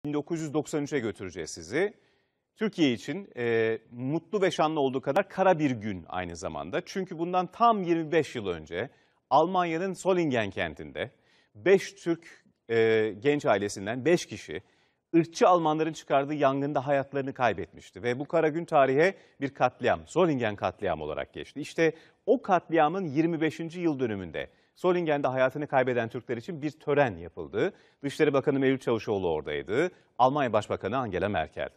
1993'e götüreceğiz sizi. Türkiye için mutlu ve şanlı olduğu kadar kara bir gün aynı zamanda. Çünkü bundan tam 25 yıl önce Almanya'nın Solingen kentinde 5 Türk genç ailesinden 5 kişi ırkçı Almanların çıkardığı yangında hayatlarını kaybetmişti. Ve bu kara gün tarihe bir katliam, Solingen katliamı olarak geçti. İşte o katliamın 25. yıl dönümünde Solingen'de hayatını kaybeden Türkler için bir tören yapıldı. Dışişleri Bakanı Mevlüt Çavuşoğlu oradaydı. Almanya Başbakanı Angela Merkel.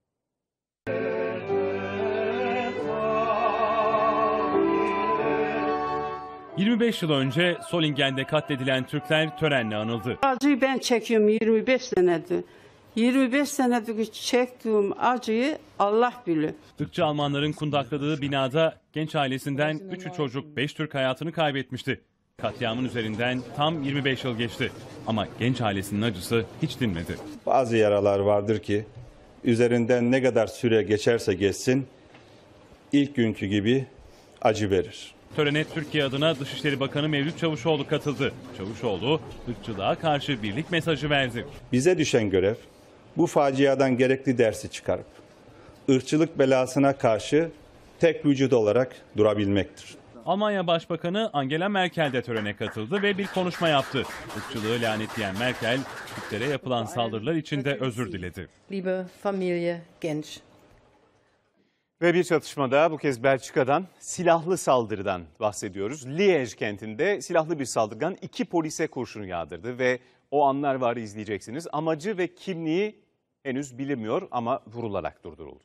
...25 yıl önce Solingen'de katledilen Türkler törenle anıldı. Acıyı ben çekiyorum 25 senedir. 25 senedir çektiğim acıyı Allah bilir. Irkçı Almanların kundakladığı binada genç ailesinden 3'ü çocuk 5 Türk hayatını kaybetmişti. Katliamın üzerinden tam 25 yıl geçti. Ama genç ailesinin acısı hiç dinmedi. Bazı yaralar vardır ki üzerinden ne kadar süre geçerse geçsin ilk günkü gibi acı verir. Törene Türkiye adına Dışişleri Bakanı Mevlüt Çavuşoğlu katıldı. Çavuşoğlu ırkçılığa karşı birlik mesajı verdi. Bize düşen görev bu faciadan gerekli dersi çıkarıp ırkçılık belasına karşı tek vücut olarak durabilmektir. Almanya Başbakanı Angela Merkel de törene katıldı ve bir konuşma yaptı. Irkçılığı lanetleyen Merkel, Türklere yapılan saldırılar için de özür diledi. Liebe Familie Genç. Ve bir çatışmada bu kez Belçika'dan silahlı saldırıdan bahsediyoruz. Liège kentinde silahlı bir saldırgan 2 polise kurşun yağdırdı ve o anlar var, izleyeceksiniz. Amacı ve kimliği henüz bilinmiyor ama vurularak durduruldu.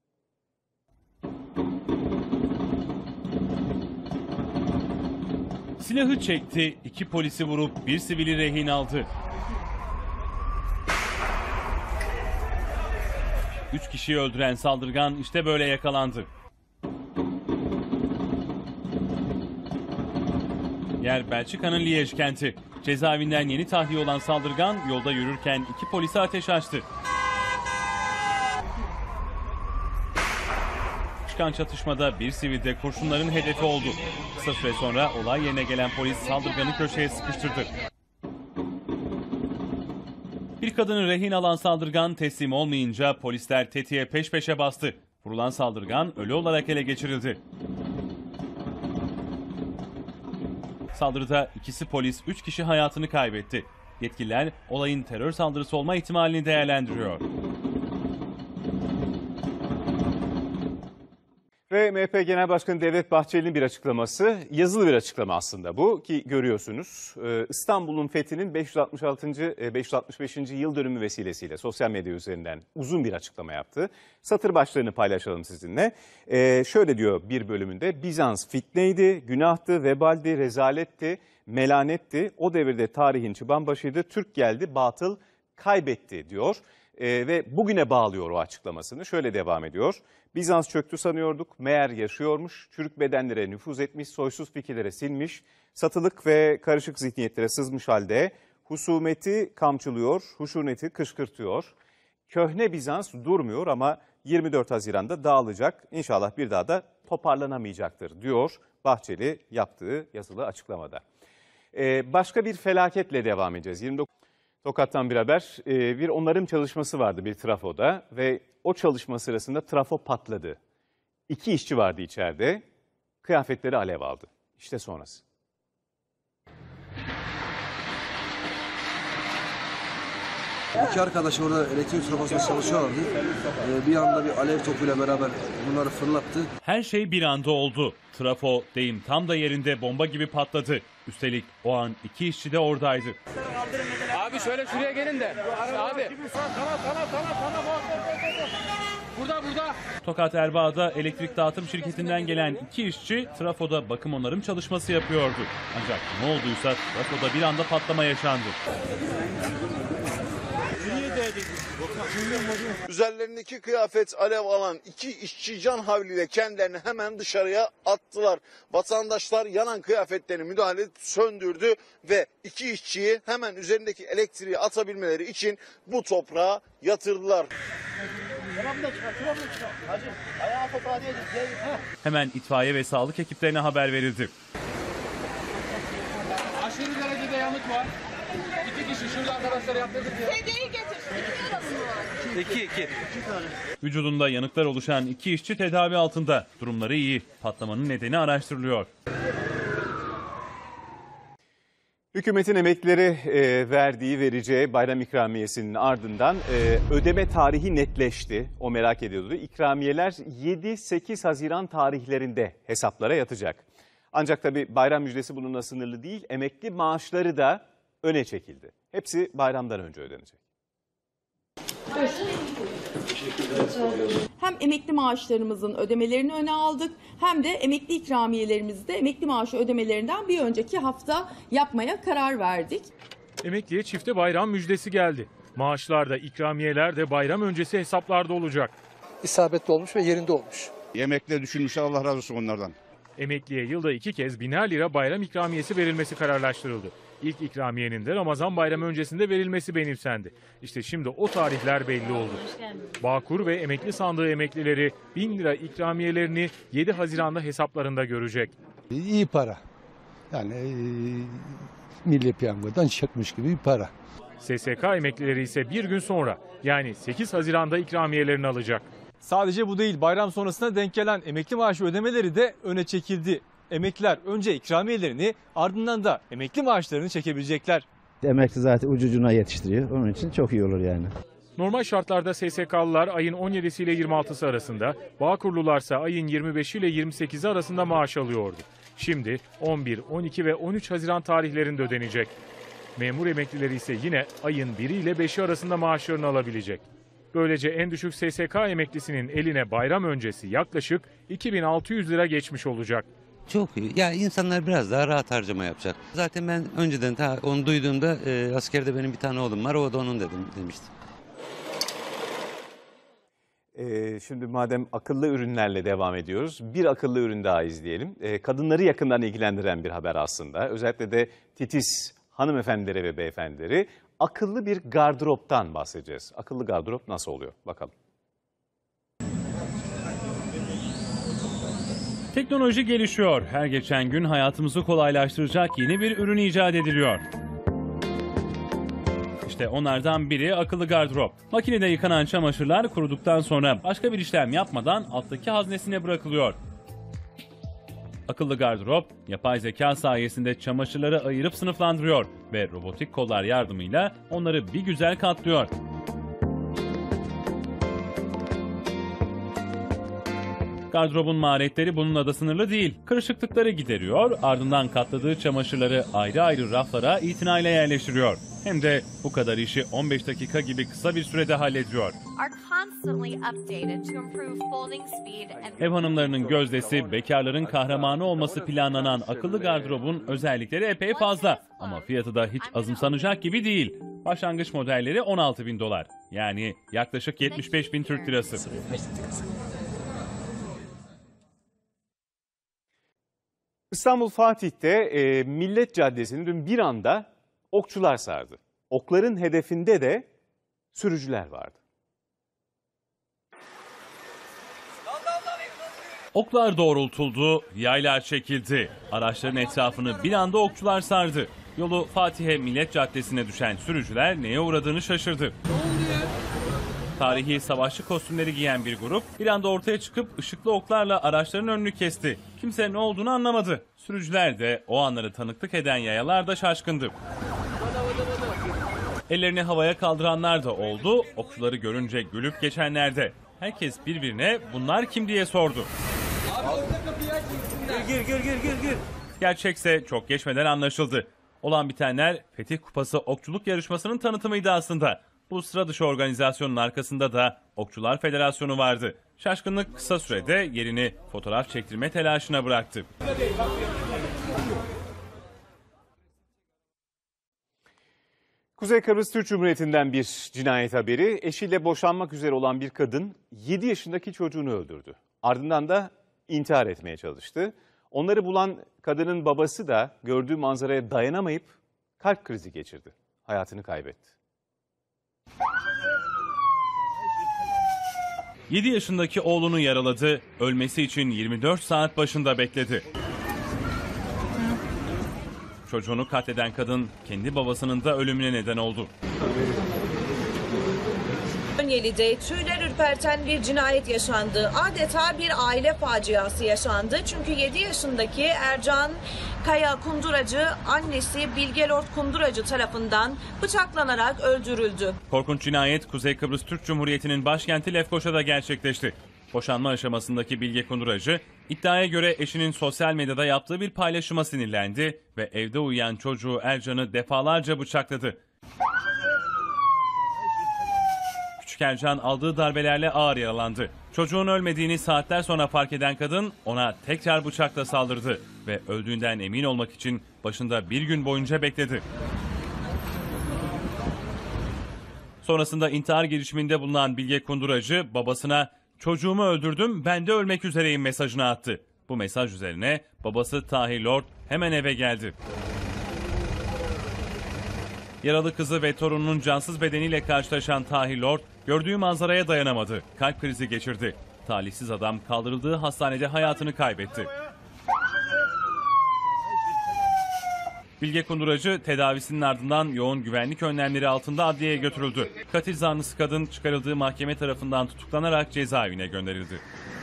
Silahı çekti, 2 polisi vurup bir sivili rehin aldı. 3 kişiyi öldüren saldırgan işte böyle yakalandı. Yer Belçika'nın Liège kenti. Cezaevinden yeni tahliye olan saldırgan yolda yürürken 2 polise ateş açtı. Çıkan çatışmada bir sivil de kurşunların hedefi oldu. Kısa süre sonra olay yerine gelen polis saldırganı köşeye sıkıştırdı. Bir kadını rehin alan saldırgan teslim olmayınca polisler tetiğe peş peşe bastı. Vurulan saldırgan ölü olarak ele geçirildi. Saldırıda 2 polis, 3 kişi hayatını kaybetti. Yetkililer olayın terör saldırısı olma ihtimalini değerlendiriyor. Ve MHP Genel Başkanı Devlet Bahçeli'nin bir açıklaması, yazılı bir açıklama aslında bu ki görüyorsunuz. İstanbul'un fethinin 565. yıl dönümü vesilesiyle sosyal medya üzerinden uzun bir açıklama yaptı. Satır başlarını paylaşalım sizinle. Şöyle diyor bir bölümünde: Bizans fitneydi, günahtı, vebaldi, rezaletti, melanetti. O devirde tarihin çıbanbaşıydı, Türk geldi, batıl kaybetti diyor. Ve bugüne bağlıyor o açıklamasını. Şöyle devam ediyor. Bizans çöktü sanıyorduk, meğer yaşıyormuş. Çürük bedenlere nüfuz etmiş, soysuz fikirlere sinmiş, satılık ve karışık zihniyetlere sızmış halde husumeti kamçılıyor, huşuneti kışkırtıyor. Köhne Bizans durmuyor ama 24 Haziran'da dağılacak. İnşallah bir daha da toparlanamayacaktır diyor Bahçeli yaptığı yazılı açıklamada. Başka bir felaketle devam edeceğiz. 29 Tokat'tan bir haber. Bir onarım çalışması vardı bir trafoda ve o çalışma sırasında trafo patladı. 2 işçi vardı içeride. Kıyafetleri alev aldı. İşte sonrası. İki arkadaş orada elektrik trafosunda çalışıyorlardı. Bir anda bir alev topuyla beraber bunları fırlattı. Her şey bir anda oldu. Trafo deyim tam da yerinde bomba gibi patladı. Üstelik o an 2 işçi de oradaydı. Abi şöyle şuraya gelin de. Abi. Burada. Tokat Erbaa'da elektrik dağıtım şirketinden gelen 2 işçi trafoda bakım onarım çalışması yapıyordu. Ancak ne olduysa trafoda bir anda patlama yaşandı. Üzerlerindeki kıyafet alev alan 2 işçi can havliyle kendilerini hemen dışarıya attılar. Vatandaşlar yanan kıyafetlerini müdahale edip söndürdü ve 2 işçiyi hemen üzerindeki elektriği atabilmeleri için bu toprağa yatırdılar. Hemen itfaiye ve sağlık ekiplerine haber verildi. Aşırı derecede yanık var. 2 kişi şurada arkadaşlar yaptırdık ya. Sedyeyi getir. Vücudunda yanıklar oluşan 2 işçi tedavi altında. Durumları iyi. Patlamanın nedeni araştırılıyor. Hükümetin emeklilere vereceği bayram ikramiyesinin ardından ödeme tarihi netleşti. O merak ediyordu. İkramiyeler 7-8 Haziran tarihlerinde hesaplara yatacak. Ancak tabii bayram müjdesi bununla sınırlı değil. Emekli maaşları da öne çekildi. Hepsi bayramdan önce ödenecek. Hem emekli maaşlarımızın ödemelerini öne aldık hem de emekli ikramiyelerimizi de emekli maaşı ödemelerinden bir önceki hafta yapmaya karar verdik. Emekliye çifte bayram müjdesi geldi. Maaşlar da ikramiyeler de bayram öncesi hesaplarda olacak. İsabetli olmuş ve yerinde olmuş. Emekliye düşünmüş, Allah razı olsun onlardan. Emekliye yılda 2 kez 1000'er lira bayram ikramiyesi verilmesi kararlaştırıldı. İlk ikramiyenin de Ramazan bayramı öncesinde verilmesi benimsendi. İşte şimdi o tarihler belli oldu. Bağkur ve emekli sandığı emeklileri 1000 lira ikramiyelerini 7 Haziran'da hesaplarında görecek. İyi para. Yani milli piyangodan çıkmış gibi bir para. SSK emeklileri ise bir gün sonra yani 8 Haziran'da ikramiyelerini alacak. Sadece bu değil, bayram sonrasına denk gelen emekli maaşı ödemeleri de öne çekildi. Emekliler önce ikramiyelerini ardından da emekli maaşlarını çekebilecekler. Emekli zaten ucucuna yetiştiriyor. Onun için çok iyi olur yani. Normal şartlarda SSK'lılar ayın 17'si ile 26'sı arasında, Bağkurlularsa ayın 25'i ile 28'i arasında maaş alıyordu. Şimdi 11, 12 ve 13 Haziran tarihlerinde ödenecek. Memur emeklileri ise yine ayın 1'i ile 5'i arasında maaşlarını alabilecek. Böylece en düşük SSK emeklisinin eline bayram öncesi yaklaşık 2600 lira geçmiş olacak. Çok iyi. Ya insanlar biraz daha rahat harcama yapacak. Zaten ben önceden onu duyduğumda askerde benim bir tane oğlum var, o da onun demiştim. Şimdi madem akıllı ürünlerle devam ediyoruz, bir akıllı ürün daha izleyelim. Kadınları yakından ilgilendiren bir haber aslında. Özellikle de titiz hanımefendilere ve beyefendileri akıllı bir gardıroptan bahsedeceğiz. Akıllı gardırop nasıl oluyor? Bakalım. Teknoloji gelişiyor. Her geçen gün hayatımızı kolaylaştıracak yeni bir ürün icat ediliyor. İşte onlardan biri akıllı gardırop. Makinede yıkanan çamaşırlar kuruduktan sonra başka bir işlem yapmadan alttaki haznesine bırakılıyor. Akıllı gardırop, yapay zeka sayesinde çamaşırları ayırıp sınıflandırıyor ve robotik kollar yardımıyla onları bir güzel katlıyor. Gardırobun maliyetleri bununla da sınırlı değil. Kırışıklıkları gideriyor, ardından katladığı çamaşırları ayrı ayrı raflara itinayla yerleştiriyor. Hem de bu kadar işi 15 dakika gibi kısa bir sürede hallediyor. Ev hanımlarının gözdesi, bekarların kahramanı olması planlanan akıllı gardırobun özellikleri epey fazla. Ama fiyatı da hiç azımsanacak gibi değil. Başlangıç modelleri $16.000. Yani yaklaşık 75.000 Türk lirası. İstanbul Fatih'te Millet Caddesi'ni dün bir anda okçular sardı. Okların hedefinde de sürücüler vardı. Oklar doğrultuldu, yaylar çekildi. Araçların etrafını bir anda okçular sardı. Yolu Fatih'e Millet Caddesi'ne düşen sürücüler neye uğradığını şaşırdı. Tarihi savaşçı kostümleri giyen bir grup bir anda ortaya çıkıp ışıklı oklarla araçların önünü kesti. Kimse ne olduğunu anlamadı. Sürücüler de o anları tanıklık eden yayalar da şaşkındı. Ellerini havaya kaldıranlar da oldu. Okçuları görünce gülüp geçenler de. Herkes birbirine bunlar kim diye sordu. Gir. Gerçekse çok geçmeden anlaşıldı. Olan bitenler Fetih Kupası okçuluk yarışmasının tanıtımıydı aslında. Bu sıra dışı organizasyonun arkasında da Okçular Federasyonu vardı. Şaşkınlık kısa sürede yerini fotoğraf çektirme telaşına bıraktı. Kuzey Kıbrıs Türk Cumhuriyeti'nden bir cinayet haberi. Eşiyle boşanmak üzere olan bir kadın 7 yaşındaki çocuğunu öldürdü. Ardından da intihar etmeye çalıştı. Onları bulan kadının babası da gördüğü manzaraya dayanamayıp kalp krizi geçirdi. Hayatını kaybetti. 7 yaşındaki oğlunu yaraladı, ölmesi için 24 saat başında bekledi. Çocuğunu katleden kadın kendi babasının da ölümüne neden oldu. Konyeli'de tüyler ürperten bir cinayet yaşandı. Adeta bir aile faciası yaşandı. Çünkü 7 yaşındaki Ercan Kaya Kunduracı annesi Bilge Lord Kunduracı tarafından bıçaklanarak öldürüldü. Korkunç cinayet Kuzey Kıbrıs Türk Cumhuriyeti'nin başkenti Lefkoşa'da gerçekleşti. Boşanma aşamasındaki Bilge Kunduracı iddiaya göre eşinin sosyal medyada yaptığı bir paylaşıma sinirlendi ve evde uyuyan çocuğu Ercan'ı defalarca bıçakladı. Küçük Ercan aldığı darbelerle ağır yaralandı. Çocuğun ölmediğini saatler sonra fark eden kadın ona tekrar bıçakla saldırdı ve öldüğünden emin olmak için başında bir gün boyunca bekledi. Sonrasında intihar girişiminde bulunan Bilge Kunduracı babasına "Çocuğumu öldürdüm, ben de ölmek üzereyim" mesajını attı. Bu mesaj üzerine babası Tahir Lord hemen eve geldi. Yaralı kızı ve torununun cansız bedeniyle karşılaşan Tahir Lord gördüğü manzaraya dayanamadı. Kalp krizi geçirdi. Talihsiz adam kaldırıldığı hastanede hayatını kaybetti. Bilge Kunduracı tedavisinin ardından yoğun güvenlik önlemleri altında adliyeye götürüldü. Katil zanlısı kadın çıkarıldığı mahkeme tarafından tutuklanarak cezaevine gönderildi.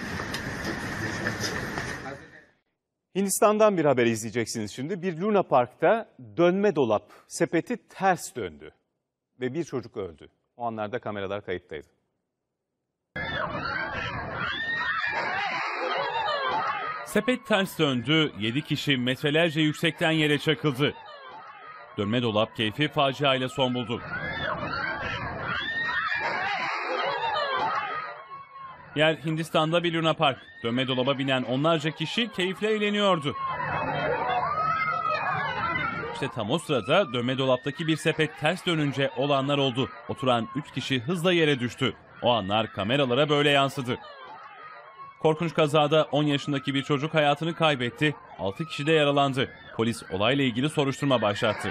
Hindistan'dan bir haber izleyeceksiniz şimdi. Bir Luna Park'ta dönme dolap sepeti ters döndü ve bir çocuk öldü. O anlarda kameralar kayıttaydı. Sepet ters döndü, 7 kişi metrelerce yüksekten yere çakıldı. Dönme dolap keyfi faciayla son buldu. Yer Hindistan'da bir Luna Park. Dönme dolaba binen onlarca kişi keyifle eğleniyordu. İşte tam o sırada dönme dolaptaki bir sepet ters dönünce olanlar oldu. Oturan 3 kişi hızla yere düştü. O anlar kameralara böyle yansıdı. Korkunç kazada 10 yaşındaki bir çocuk hayatını kaybetti. 6 kişi de yaralandı. Polis olayla ilgili soruşturma başlattı.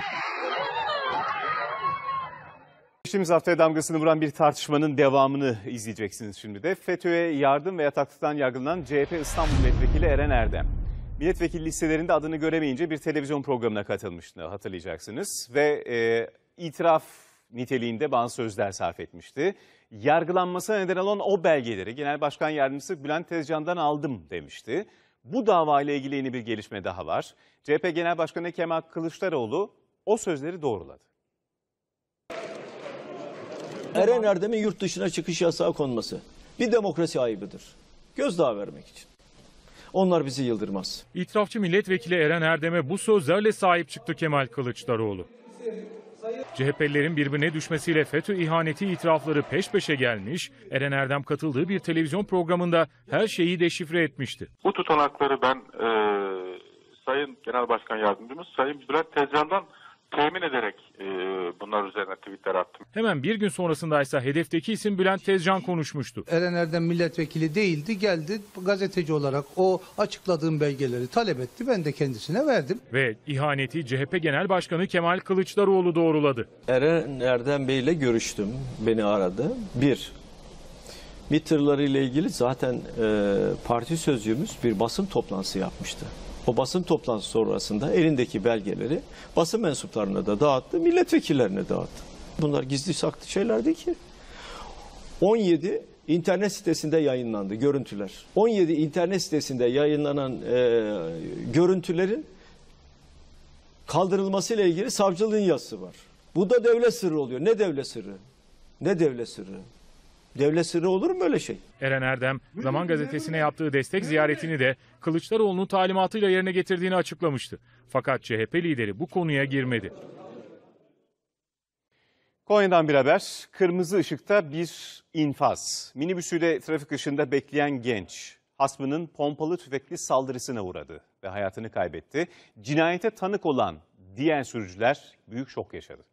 Geçtiğimiz haftaya damgasını vuran bir tartışmanın devamını izleyeceksiniz şimdi de. FETÖ'ye yardım ve yataklıktan yargılanan CHP İstanbul Milletvekili Eren Erdem. Milletvekili listelerinde adını göremeyince bir televizyon programına katılmıştı, hatırlayacaksınız. Ve itiraf niteliğinde bazı sözler sarf etmişti. Yargılanmasına neden olan o belgeleri Genel Başkan Yardımcısı Bülent Tezcan'dan aldım demişti. Bu davayla ilgili yeni bir gelişme daha var. CHP Genel Başkanı Kemal Kılıçdaroğlu o sözleri doğruladı. Eren Erdem'in yurt dışına çıkış yasağı konması bir demokrasi ayıbıdır. Gözdağı vermek için. Onlar bizi yıldırmaz. İtirafçı milletvekili Eren Erdem'e bu sözlerle sahip çıktı Kemal Kılıçdaroğlu. CHP'lilerin birbirine düşmesiyle FETÖ ihaneti itirafları peş peşe gelmiş, Eren Erdem katıldığı bir televizyon programında her şeyi deşifre etmişti. Bu tutanakları ben Sayın Genel Başkan Yardımcımız Sayın Bülent Tezcan'dan temin ederek bunlar üzerine tweetler attım. Hemen bir gün sonrasındaysa hedefteki isim Bülent Tezcan konuşmuştu. Eren Erdem milletvekili değildi, geldi gazeteci olarak o açıkladığım belgeleri talep etti. Ben de kendisine verdim. Ve ihaneti CHP Genel Başkanı Kemal Kılıçdaroğlu doğruladı. Eren Erdem Bey ile görüştüm. Beni aradı. MİT tırları ile ilgili zaten parti sözcüğümüz bir basın toplantısı yapmıştı. O basın toplantısı sonrasında elindeki belgeleri basın mensuplarına da dağıttı, milletvekillerine dağıttı. Bunlar gizli saklı şeyler değil ki. 17 internet sitesinde yayınlandı görüntüler. 17 internet sitesinde yayınlanan görüntülerin kaldırılmasıyla ilgili savcılığın yazısı var. Bu da devlet sırrı oluyor. Ne devlet sırrı? Ne devlet sırrı? Devlet sırrı olur mu öyle şey? Eren Erdem, Zaman Gazetesi'ne yaptığı destek ziyaretini de Kılıçdaroğlu'nun talimatıyla yerine getirdiğini açıklamıştı. Fakat CHP lideri bu konuya girmedi. Konya'dan bir haber. Kırmızı ışıkta bir infaz. Minibüsüyle trafik ışığında bekleyen genç hasmının pompalı tüfekli saldırısına uğradı ve hayatını kaybetti. Cinayete tanık olan diğer sürücüler büyük şok yaşadı.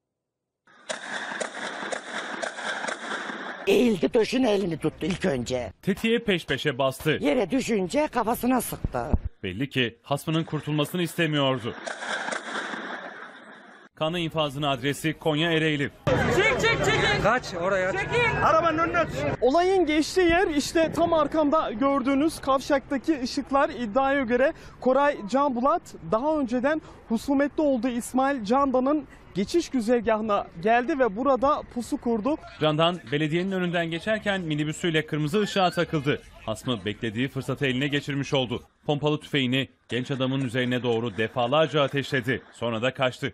Eğildi, döşün elini tuttu ilk önce. Tetiğe peş peşe bastı. Yere düşünce kafasına sıktı. Belli ki hasmının kurtulmasını istemiyordu. Kanlı infazın adresi Konya Ereğli. Çık! Çekil. Kaç oraya. Çekil. Arabanın önüne. Olayın geçtiği yer işte tam arkamda gördüğünüz kavşaktaki ışıklar. İddiaya göre Koray Can Bulat daha önceden husumetli olduğu İsmail Candan'ın geçiş güzergahına geldi ve burada pusu kurdu. Candan belediyenin önünden geçerken minibüsüyle kırmızı ışığa takıldı. Hasmı beklediği fırsatı eline geçirmiş oldu. Pompalı tüfeğini genç adamın üzerine doğru defalarca ateşledi. Sonra da kaçtı.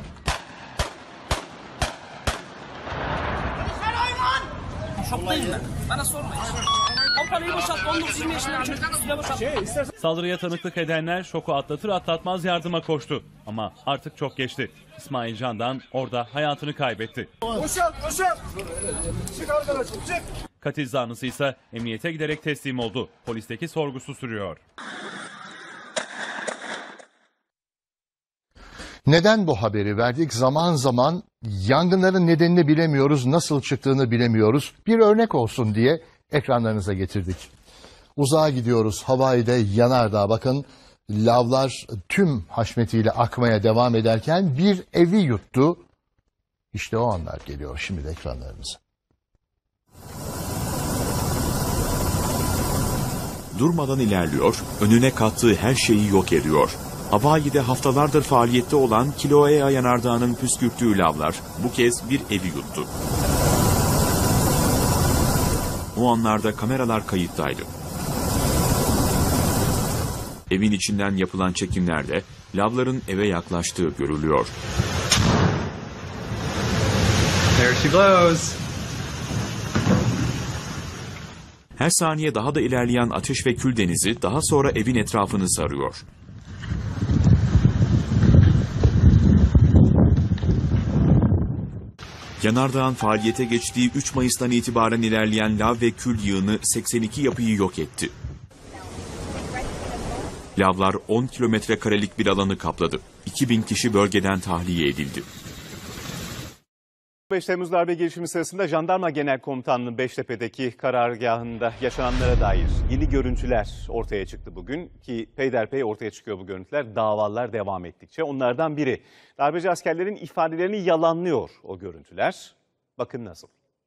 Şoktayım ben. Bana sorma. Pompalıyı boşalt. 19-20 yaşında çocuk üstüne boşalt. Saldırıya tanıklık edenler şoku atlatır atlatmaz yardıma koştu. Ama artık çok geçti. İsmail Candan orada hayatını kaybetti. Boşalt. Çık arkadaşım çık. Katil zanlısı ise emniyete giderek teslim oldu. Polisteki sorgusu sürüyor. Neden bu haberi verdik? Zaman zaman yangınların nedenini bilemiyoruz, nasıl çıktığını bilemiyoruz. Bir örnek olsun diye ekranlarınıza getirdik. Uzağa gidiyoruz, Hawaii'de yanardağ, bakın lavlar tüm haşmetiyle akmaya devam ederken bir evi yuttu. İşte o anlar geliyor şimdi de ekranlarınıza. Durmadan ilerliyor, önüne kattığı her şeyi yok ediyor. Hawaii'de haftalardır faaliyette olan Kilauea yanardağının püskürttüğü lavlar bu kez bir evi yuttu. O anlarda kameralar kayıttaydı. Evin içinden yapılan çekimlerde lavların eve yaklaştığı görülüyor. There she blows. Her saniye daha da ilerleyen ateş ve kül denizi daha sonra evin etrafını sarıyor. Yanardağın faaliyete geçtiği 3 Mayıs'tan itibaren ilerleyen lav ve kül yığını 82 yapıyı yok etti. Lavlar 10 kilometrekarelik bir alanı kapladı. 2000 kişi bölgeden tahliye edildi. 5 Temmuz darbe girişimi sırasında Jandarma Genel Komutanlığı Beştepe'deki karargahında yaşananlara dair yeni görüntüler ortaya çıktı bugün. Ki peyderpey ortaya çıkıyor bu görüntüler, davalar devam ettikçe. Onlardan biri, darbeci askerlerin ifadelerini yalanlıyor o görüntüler. Bakın nasıl.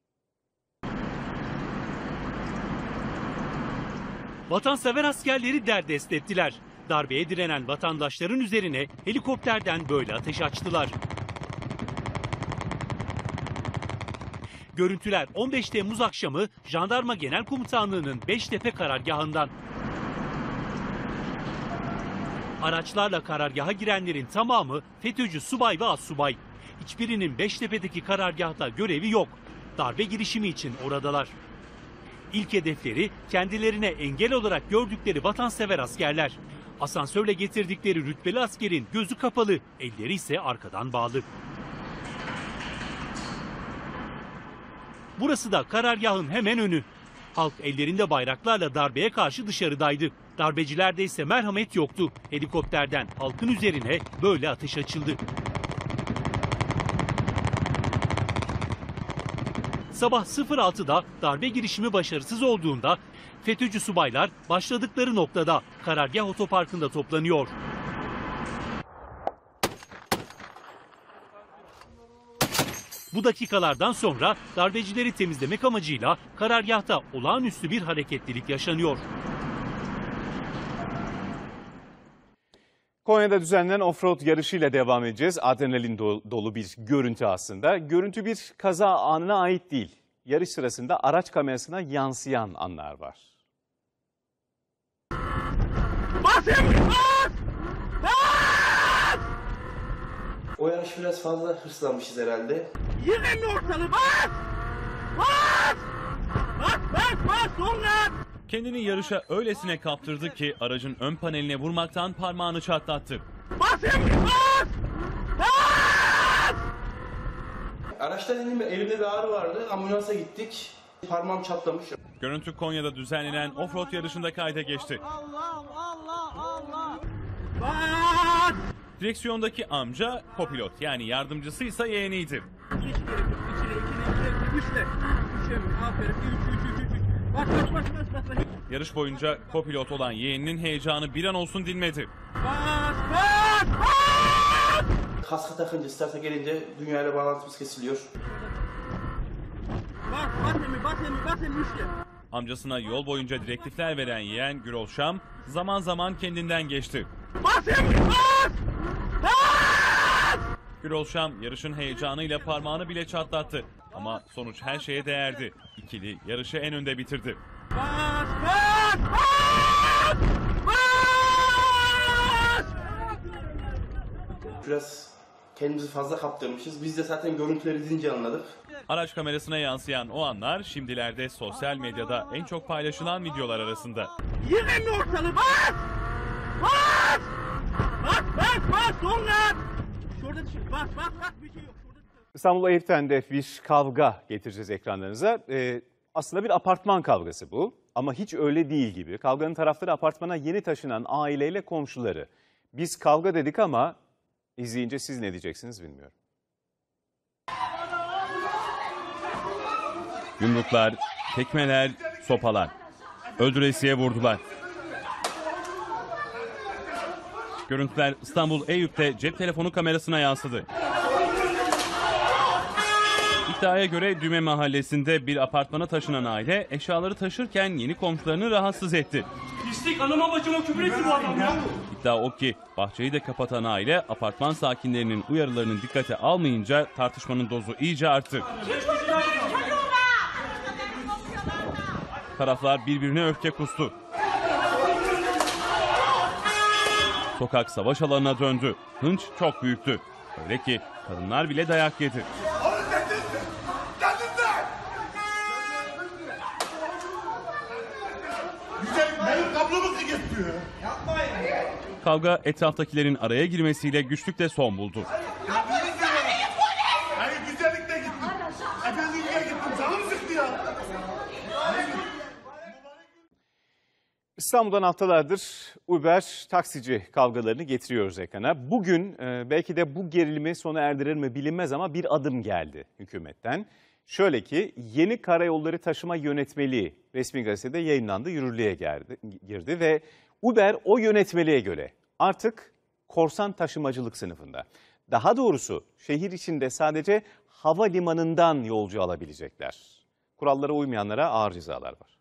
Vatansever askerleri derdest ettiler. Darbeye direnen vatandaşların üzerine helikopterden böyle ateş açtılar. Görüntüler 15 Temmuz akşamı Jandarma Genel Komutanlığı'nın Beştepe karargahından. Araçlarla karargaha girenlerin tamamı FETÖ'cü subay ve astsubay. Hiçbirinin Beştepe'deki karargahta görevi yok. Darbe girişimi için oradalar. İlk hedefleri kendilerine engel olarak gördükleri vatansever askerler. Asansörle getirdikleri rütbeli askerin gözü kapalı, elleri ise arkadan bağlı. Burası da karargahın hemen önü. Halk ellerinde bayraklarla darbeye karşı dışarıdaydı. Darbecilerde ise merhamet yoktu. Helikopterden halkın üzerine böyle ateş açıldı. Sabah 06'da darbe girişimi başarısız olduğunda FETÖ'cü subaylar başladıkları noktada karargah otoparkında toplanıyor. Bu dakikalardan sonra darbecileri temizlemek amacıyla karargahta olağanüstü bir hareketlilik yaşanıyor. Konya'da düzenlenen offroad yarışıyla devam edeceğiz. Adrenalin dolu bir görüntü aslında. Görüntü bir kaza anına ait değil. Yarış sırasında araç kamerasına yansıyan anlar var. O yarış biraz fazla hırslanmışız herhalde. Yine mi ortalığı? Bas! Bas! Bas, bas, bas, sonra! Kendini yarışa öylesine kaptırdı ki aracın ön paneline vurmaktan parmağını çatlattı. Basın! Bas! Bas! Araçtan indim, elimde bir ağrı vardı. Ambulansa gittik. Parmağım çatlamış. Görüntü Konya'da düzenlenen offroad yarışında kayda geçti. Allah, Allah, Allah! Bas! Direksiyondaki amca kopilot, yani yardımcısıysa yeğeniydi. Yarış boyunca kopilot olan yeğeninin heyecanı bir an olsun dinmedi. Kaskı takınca, starta gelince dünyayla bağlantımız kesiliyor. Amcasına yol boyunca direktifler veren yeğen Gürol Şam zaman zaman kendinden geçti. Gürol Şam yarışın heyecanıyla parmağını bile çatlattı. Ama sonuç her şeye değerdi. İkili yarışı en önde bitirdi. Biraz kendimizi fazla kaptırmışız. Biz de zaten görüntüleri izleyince anladık. Araç kamerasına yansıyan o anlar şimdilerde sosyal medyada en çok paylaşılan videolar arasında. Yine mi ortalığı? Bas! Bas! Bas! Sonra! Şurada düşün. Bas! Bir şey yok. İstanbul Ayırten'de bir kavga getireceğiz ekranlarınıza. Aslında bir apartman kavgası bu ama hiç öyle değil gibi. Kavganın tarafları apartmana yeni taşınan aileyle komşuları. Biz kavga dedik ama izleyince siz ne diyeceksiniz bilmiyorum. Yumruklar, tekmeler, sopalar. Öldüresiye vurdular. Görüntüler İstanbul Eyüp'te cep telefonu kamerasına yansıdı. İddiaya göre Düğme Mahallesi'nde bir apartmana taşınan aile eşyaları taşırken yeni komşularını rahatsız etti. Pislik anama bacıma küfür etti bu adam ya. İddia o ki bahçeyi de kapatan aile apartman sakinlerinin uyarılarını dikkate almayınca tartışmanın dozu iyice arttı. Taraflar birbirine öfke kustu. Sokak savaş alanına döndü. Hınç çok büyüktü. Öyle ki kadınlar bile dayak yedi. Kavga etraftakilerin araya girmesiyle güçlükle son buldu. İstanbul'dan haftalardır Uber taksici kavgalarını getiriyoruz ekrana. Bugün belki de bu gerilimi sona erdirir mi bilinmez ama bir adım geldi hükümetten. Şöyle ki yeni karayolları taşıma yönetmeliği resmi gazetede yayınlandı, yürürlüğe girdi ve Uber o yönetmeliğe göre artık korsan taşımacılık sınıfında. Daha doğrusu şehir içinde sadece havalimanından yolcu alabilecekler. Kurallara uymayanlara ağır cezalar var.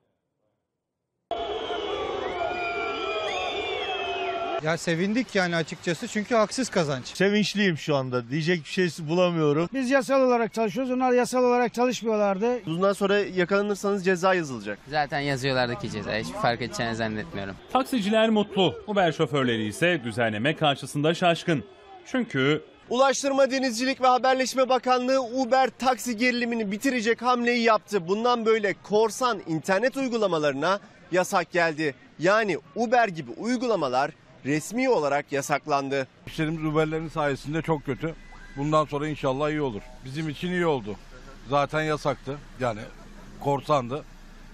Ya sevindik yani açıkçası çünkü haksız kazanç. Sevinçliyim şu anda. Diyecek bir şey bulamıyorum. Biz yasal olarak çalışıyoruz. Onlar yasal olarak çalışmıyorlardı. Bundan sonra yakalanırsanız ceza yazılacak. Zaten yazıyorlardı ki ceza. Hiç fark edeceğini zannetmiyorum. Taksiciler mutlu. Uber şoförleri ise düzenleme karşısında şaşkın. Çünkü Ulaştırma, Denizcilik ve Haberleşme Bakanlığı Uber taksi gerilimini bitirecek hamleyi yaptı. Bundan böyle korsan internet uygulamalarına yasak geldi. Yani Uber gibi uygulamalar resmi olarak yasaklandı. İşlerimiz Uber'lerin sayesinde çok kötü. Bundan sonra inşallah iyi olur. Bizim için iyi oldu. Zaten yasaktı. Yani korsandı.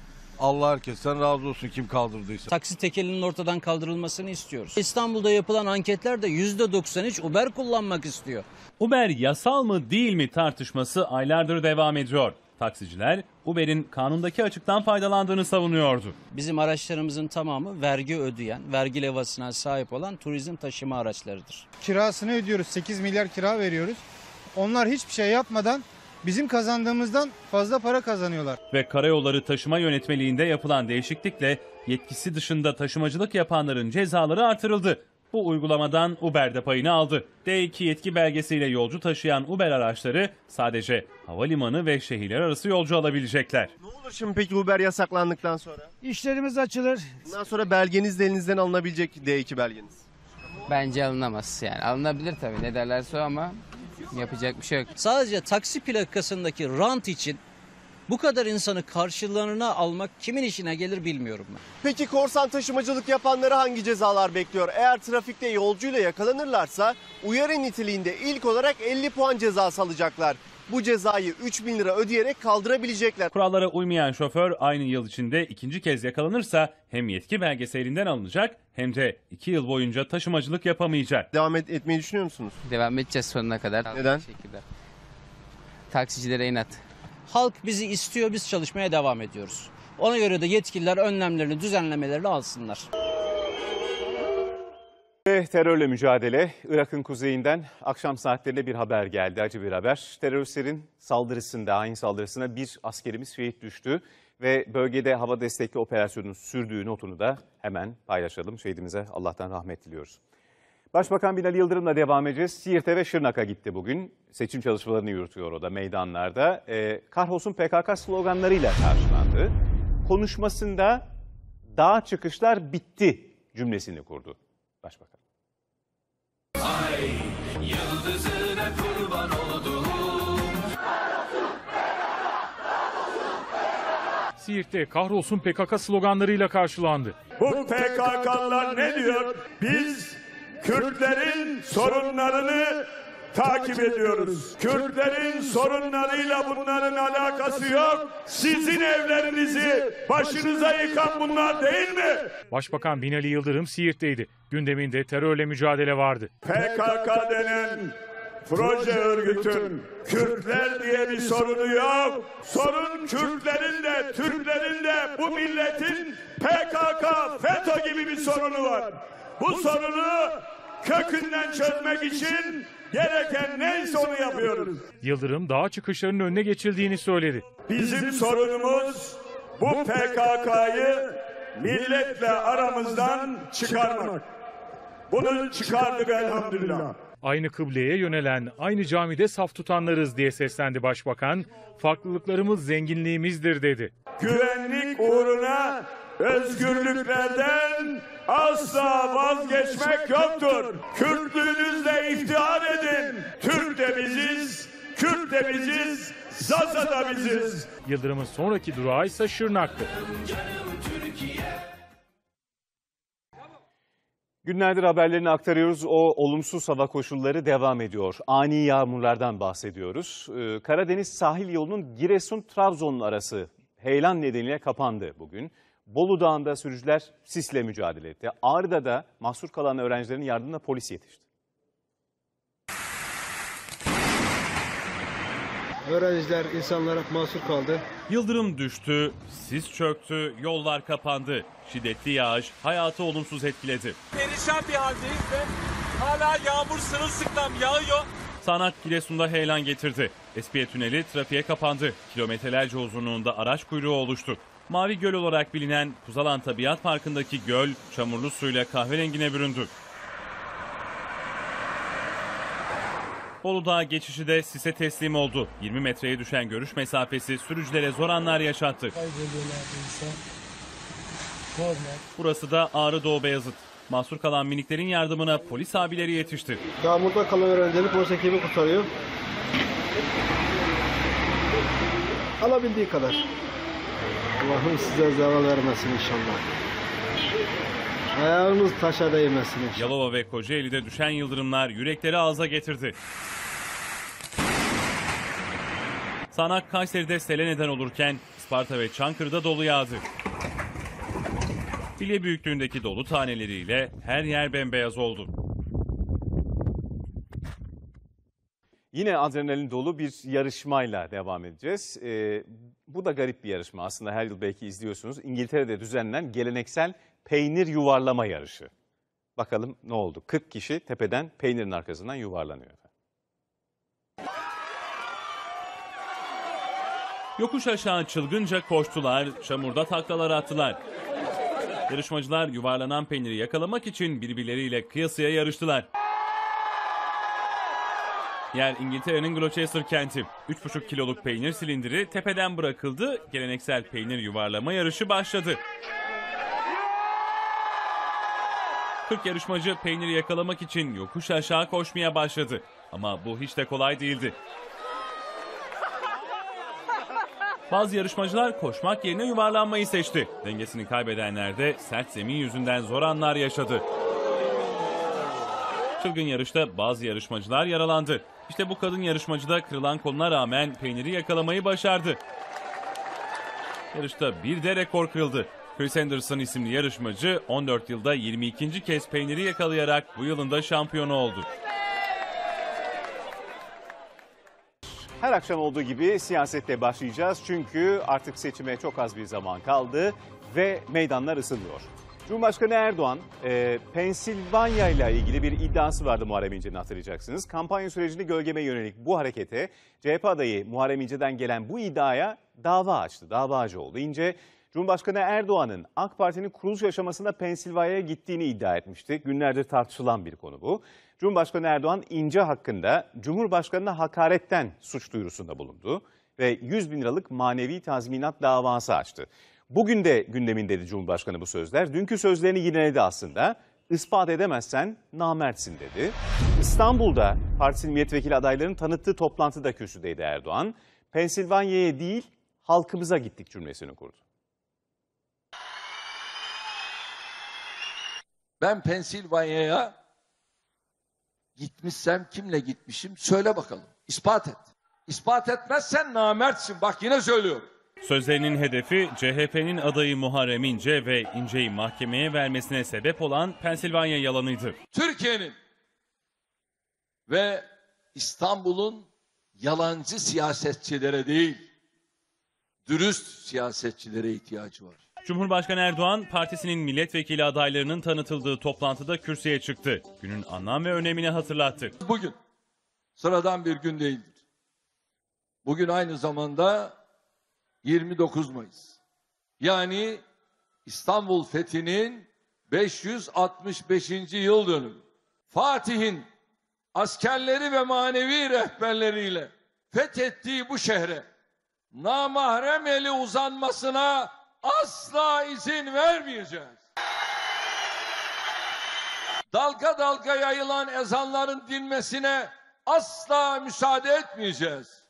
Allah herkesten razı olsun kim kaldırdıysa. Taksi tekelinin ortadan kaldırılmasını istiyoruz. İstanbul'da yapılan anketlerde %93 Uber kullanmak istiyor. Uber yasal mı değil mi tartışması aylardır devam ediyor. Taksiciler Uber'in kanundaki açıktan faydalandığını savunuyordu. Bizim araçlarımızın tamamı vergi ödeyen, vergi levhasına sahip olan turizm taşıma araçlarıdır. Kirasını ödüyoruz. 8 milyar kira veriyoruz. Onlar hiçbir şey yapmadan bizim kazandığımızdan fazla para kazanıyorlar. Ve karayolları taşıma yönetmeliğinde yapılan değişiklikle yetkisi dışında taşımacılık yapanların cezaları artırıldı. Bu uygulamadan Uber de payını aldı. D2 yetki belgesiyle yolcu taşıyan Uber araçları sadece havalimanı ve şehirler arası yolcu alabilecekler. Ne olur şimdi peki Uber yasaklandıktan sonra? İşlerimiz açılır. Bundan sonra belgeniz de elinizden alınabilecek D2 belgeniz. Bence alınamaz yani. Alınabilir tabii ne derlerse o ama yapacak bir şey yok. Sadece taksi plakasındaki rant için bu kadar insanı karşılarına almak kimin işine gelir bilmiyorum ben. Peki korsan taşımacılık yapanları hangi cezalar bekliyor? Eğer trafikte yolcuyla yakalanırlarsa uyarı niteliğinde ilk olarak 50 puan cezası alacaklar. Bu cezayı 3.000 lira ödeyerek kaldırabilecekler. Kurallara uymayan şoför aynı yıl içinde ikinci kez yakalanırsa hem yetki belgesi elinden alınacak hem de 2 yıl boyunca taşımacılık yapamayacak. Devam etmeyi düşünüyor musunuz? Devam edeceğiz sonuna kadar. Neden? Taksicilere inat. Halk bizi istiyor, biz çalışmaya devam ediyoruz. Ona göre de yetkililer önlemlerini, düzenlemelerini alsınlar. Ve terörle mücadele. Irak'ın kuzeyinden akşam saatlerinde bir haber geldi. Acı bir haber. Teröristlerin saldırısında, hain saldırısına bir askerimiz şehit düştü. Ve bölgede hava destekli operasyonun sürdüğü notunu da hemen paylaşalım. Şehidimize Allah'tan rahmet diliyoruz. Başbakan Binali Yıldırım'la devam edeceğiz. Siirt'e ve Şırnak'a gitti bugün. Seçim çalışmalarını yürütüyor o da meydanlarda. Kahrolsun PKK sloganlarıyla karşılandı. Konuşmasında "Dağa çıkışlar bitti" cümlesini kurdu Başbakan. Ay yıldızına kurban oldum. Siirt'te kahrolsun PKK sloganlarıyla karşılandı. Bu PKK'lılar ne diyor? Biz Kürtlerin sorunlarını takip ediyoruz. Kürtlerin sorunlarıyla bunların alakası yok. Sizin evlerinizi başınıza yıkan bunlar değil mi? Başbakan Binali Yıldırım Siirt'teydi. Gündeminde terörle mücadele vardı. PKK denen proje örgütün Kürtler diye bir sorunu yok. Sorun Kürtlerin de Türklerin de bu milletin PKK, FETÖ gibi bir sorunu var. Bu sorunu kökünden çözmek için gereken neyse onu yapıyoruz. Yıldırım dağa çıkışlarının önüne geçildiğini söyledi. Bizim sorunumuz bu PKK'yı milletle aramızdan çıkarmak. Bunu çıkardık elhamdülillah. Aynı kıbleye yönelen, aynı camide saf tutanlarız diye seslendi Başbakan. Farklılıklarımız zenginliğimizdir dedi. Güvenlik uğruna özgürlüklerden asla vazgeçmek yoktur. Kürtlüğünüzle iftihar edin. Türk de biziz, Kürt de biziz, Zaza da biziz. Yıldırım'ın sonraki durağı ise Şırnak'tı. Günlerdir haberlerini aktarıyoruz. O olumsuz hava koşulları devam ediyor. Ani yağmurlardan bahsediyoruz. Karadeniz sahil yolunun Giresun-Trabzon arası heyelan nedeniyle kapandı bugün. Bolu Dağı'nda sürücüler sisle mücadele etti. Ağrı'da da mahsur kalan öğrencilerin yardımına polis yetişti. Öğrenciler, insanlar mahsur kaldı. Yıldırım düştü, sis çöktü, yollar kapandı. Şiddetli yağış hayatı olumsuz etkiledi. Perişan bir haldeyiz ve hala yağmur sırılsıklam yağıyor. Sağnak Giresun'da heyelan getirdi. Espiye Tüneli trafiğe kapandı. Kilometrelerce uzunluğunda araç kuyruğu oluştu. Mavi Göl olarak bilinen Puzalan Tabiat Parkı'ndaki göl çamurlu suyla kahverengine büründü. Bolu Dağı geçişi de sise teslim oldu. 20 metreye düşen görüş mesafesi sürücülere zor anlar yaşattı. Burası da Ağrı Doğu Beyazıt. Mahsur kalan miniklerin yardımına polis abileri yetişti. Yağmurda kalan öğrencileri polis ekibi kurtarıyor. Alabildiği kadar. Allah'ım size zarar vermesin inşallah. Ayağınız taşa değmesin inşallah. Yalova ve Kocaeli'de düşen yıldırımlar yürekleri ağza getirdi. Sağnak Kayseri'de sele neden olurken Isparta ve Çankırı'da dolu yağdı. Bilye büyüklüğündeki dolu taneleriyle her yer bembeyaz oldu. Yine adrenalin dolu bir yarışmayla devam edeceğiz. Bu da garip bir yarışma aslında, her yıl belki izliyorsunuz. İngiltere'de düzenlenen geleneksel peynir yuvarlama yarışı. Bakalım ne oldu? 40 kişi tepeden peynirin arkasından yuvarlanıyor. Yokuş aşağı çılgınca koştular, çamurda taklalar attılar. Yarışmacılar yuvarlanan peyniri yakalamak için birbirleriyle kıyasıya yarıştılar. Yer İngiltere'nin Gloucester kenti. 3,5 kiloluk peynir silindiri tepeden bırakıldı. Geleneksel peynir yuvarlama yarışı başladı. 40 yarışmacı peyniri yakalamak için yokuş aşağı koşmaya başladı. Ama bu hiç de kolay değildi. Bazı yarışmacılar koşmak yerine yuvarlanmayı seçti. Dengesini kaybedenler de sert zemin yüzünden zor anlar yaşadı. Çılgın yarışta bazı yarışmacılar yaralandı. İşte bu kadın yarışmacı da kırılan koluna rağmen peyniri yakalamayı başardı. Yarışta bir de rekor kırıldı. Chris Anderson isimli yarışmacı 14 yılda 22. kez peyniri yakalayarak bu yılın da şampiyonu oldu. Her akşam olduğu gibi siyasetle başlayacağız. Çünkü artık seçime çok az bir zaman kaldı ve meydanlar ısınıyor. Cumhurbaşkanı Erdoğan, Pensilvanya ile ilgili bir iddiası vardı Muharrem İnce'nin, hatırlayacaksınız. Kampanya sürecini gölgeme yönelik bu harekete CHP adayı Muharrem İnce'den gelen bu iddiaya dava açtı, davacı oldu. İnce, Cumhurbaşkanı Erdoğan'ın AK Parti'nin kuruluş aşamasında Pensilvanya'ya gittiğini iddia etmişti. Günlerdir tartışılan bir konu bu. Cumhurbaşkanı Erdoğan İnce hakkında Cumhurbaşkanı'na hakaretten suç duyurusunda bulundu ve 100 bin liralık manevi tazminat davası açtı. Bugün de gündemindeydi Cumhurbaşkanı bu sözler. Dünkü sözlerini yineledi aslında. Ispat edemezsen namertsin dedi. İstanbul'da partisinin milletvekili adaylarının tanıttığı toplantıda kürsüdeydi Erdoğan. Pensilvanya'ya değil halkımıza gittik cümlesini kurdu. Ben Pensilvanya'ya gitmişsem kimle gitmişim söyle bakalım. İspat et. İspat etmezsen namertsin. Bak yine söylüyorum. Sözlerinin hedefi CHP'nin adayı Muharrem İnce ve İnce'yi mahkemeye vermesine sebep olan Pensilvanya yalanıydı. Türkiye'nin ve İstanbul'un yalancı siyasetçilere değil, dürüst siyasetçilere ihtiyacı var. Cumhurbaşkanı Erdoğan, partisinin milletvekili adaylarının tanıtıldığı toplantıda kürsüye çıktı. Günün anlam ve önemini hatırlattı. Bugün sıradan bir gün değildir. Bugün aynı zamanda 29 Mayıs. Yani İstanbul fethinin 565. yıl dönümü. Fatih'in askerleri ve manevi rehberleriyle fethettiği bu şehre namahrem eli uzanmasına asla izin vermeyeceğiz. Dalga dalga yayılan ezanların dinmesine asla müsaade etmeyeceğiz.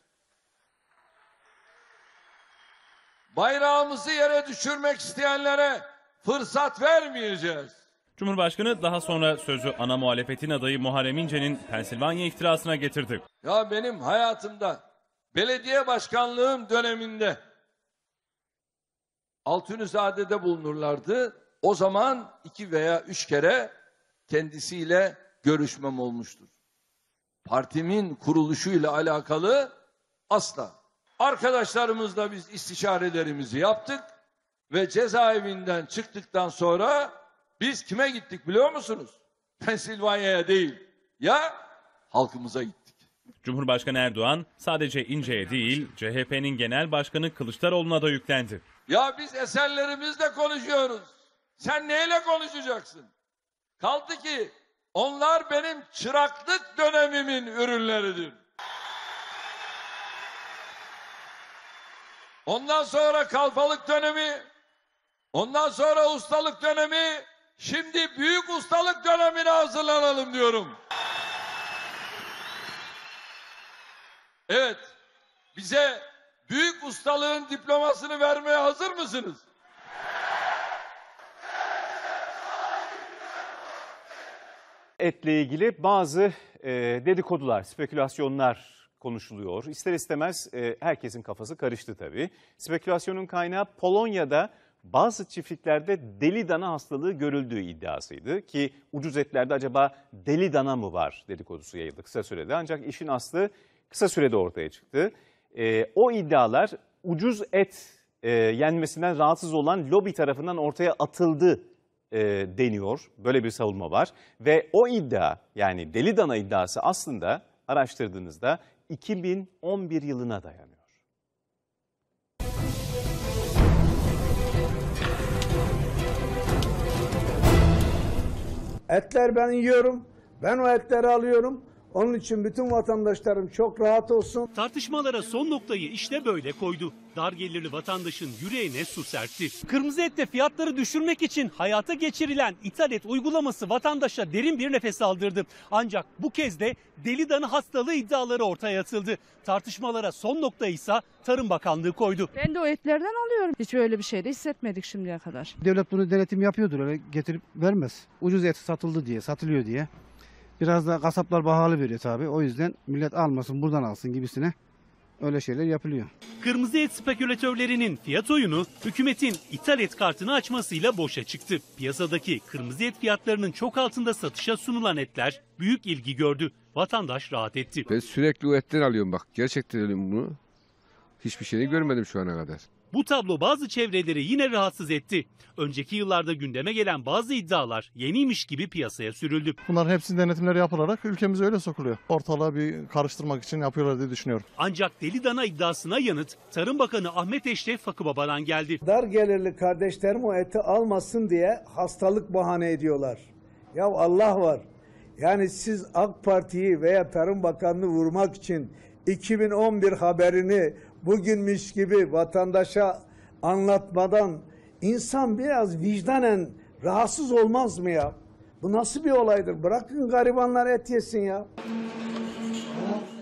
Bayrağımızı yere düşürmek isteyenlere fırsat vermeyeceğiz. Cumhurbaşkanı daha sonra sözü ana muhalefetin adayı Muharrem İnce'nin Pensilvanya iftirasına getirdi. Ya benim hayatımda belediye başkanlığım döneminde Altunizade'de bulunurlardı. O zaman 2 veya 3 kere kendisiyle görüşmem olmuştur. Partimin kuruluşuyla alakalı asla. Arkadaşlarımızla biz istişarelerimizi yaptık ve cezaevinden çıktıktan sonra biz kime gittik biliyor musunuz? Pensilvanya'ya değil, ya halkımıza gittik. Cumhurbaşkanı Erdoğan sadece İnce'ye değil CHP'nin genel başkanı Kılıçdaroğlu'na da yüklendi. Ya biz eserlerimizle konuşuyoruz. Sen neyle konuşacaksın? Kaldı ki onlar benim çıraklık dönemimin ürünleridir. Ondan sonra kalfalık dönemi, ondan sonra ustalık dönemi, şimdi büyük ustalık dönemine hazırlanalım diyorum. Evet, bize büyük ustalığın diplomasını vermeye hazır mısınız? Etle ilgili bazı dedikodular, spekülasyonlar konuşuluyor. İster istemez herkesin kafası karıştı tabii. Spekülasyonun kaynağı Polonya'da bazı çiftliklerde deli dana hastalığı görüldüğü iddiasıydı. Ki ucuz etlerde acaba deli dana mı var dedikodusu yayıldı kısa sürede. Ancak işin aslı kısa sürede ortaya çıktı. O iddialar ucuz et yenmesinden rahatsız olan lobi tarafından ortaya atıldı deniyor. Böyle bir savunma var. Ve o iddia, yani deli dana iddiası aslında araştırdığınızda 2011 yılına dayanıyor. Etler ben yiyorum, ben o etleri alıyorum. Onun için bütün vatandaşlarım çok rahat olsun. Tartışmalara son noktayı işte böyle koydu. Dar gelirli vatandaşın yüreğine su serpti. Kırmızı ette fiyatları düşürmek için hayata geçirilen ithal et uygulaması vatandaşa derin bir nefes aldırdı. Ancak bu kez de deli dana hastalığı iddiaları ortaya atıldı. Tartışmalara son noktayı ise Tarım Bakanlığı koydu. Ben de o etlerden alıyorum. Hiç öyle bir şey de hissetmedik şimdiye kadar. Devlet bunu denetim yapıyordur, öyle getirip vermez. Ucuz et satıldı diye, satılıyor diye. Biraz da kasaplar pahalı veriyor tabii. O yüzden millet almasın, buradan alsın gibisine öyle şeyler yapılıyor. Kırmızı et spekülatörlerinin fiyat oyunu hükümetin ithal et kartını açmasıyla boşa çıktı. Piyasadaki kırmızı et fiyatlarının çok altında satışa sunulan etler büyük ilgi gördü. Vatandaş rahat etti. Ben sürekli o etten alıyorum bak. Gerçekten alıyorum bunu. Hiçbir şeyini görmedim şu ana kadar. Bu tablo bazı çevreleri yine rahatsız etti. Önceki yıllarda gündeme gelen bazı iddialar yeniymiş gibi piyasaya sürüldü. Bunların hepsinin denetimleri yapılarak ülkemize öyle sokuluyor. Ortalığı bir karıştırmak için yapıyorlar diye düşünüyorum. Ancak Deli Dana iddiasına yanıt Tarım Bakanı Ahmet Eşref Fakıbaba'dan geldi. Dar gelirli kardeşlerim o eti almasın diye hastalık bahane ediyorlar. Ya Allah var. Yani siz AK Parti'yi veya Tarım Bakanı'nı vurmak için 2011 haberini bugünmüş gibi vatandaşa anlatmadan insan biraz vicdanen rahatsız olmaz mı ya? Bu nasıl bir olaydır? Bırakın garibanlar et yesin ya.